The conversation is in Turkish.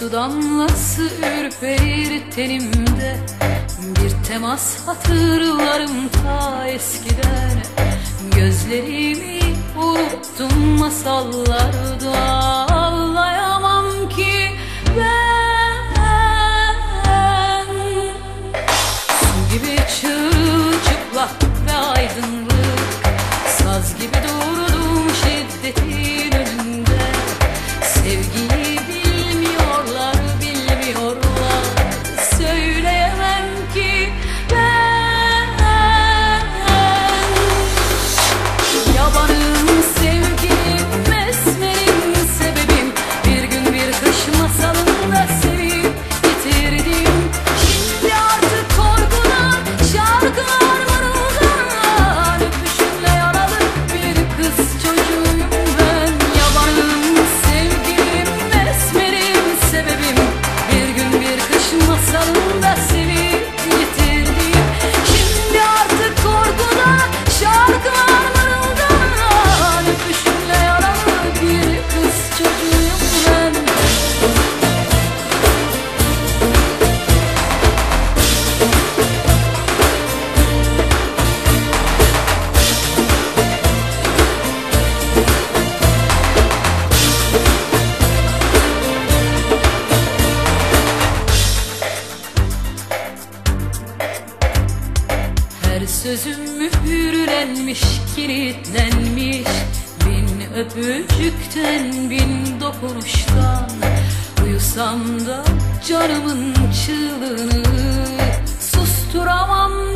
su damlası ürperir tenimde. Bir temas hatırlarım ta eskiden. Gözlerimi unuttum masallarda. Ağlayamam ki ben. Su gibi çırılçıplak ve aydınlık, saz gibi durdum şiddetin önünde. Sevgiyi bilmiyorlar, bilmiyorlar. Söyleyemem ki ben. Yabanım sevgilim, esmerim sebebim. Bir gün bir kış masalında sevip bitirdim. Şimdi artık korkudan şarkılar mırıldan. Öpüşümle yaralı bir kız çocuğuyum ben. Yabanım sevgilim, esmerim sebebim. Bir gün bir kış masalında sevip bitirdim. Şimdi artık korkudan şarkılar mırıldan. Öpüşümle yaralı bir kız çocuğuyum ben. Her sözüm mühürlenmiş, kilitlenmiş. Bin öpücükten, bin dokunuştan. Uyusam da canımın çığlığını susturamam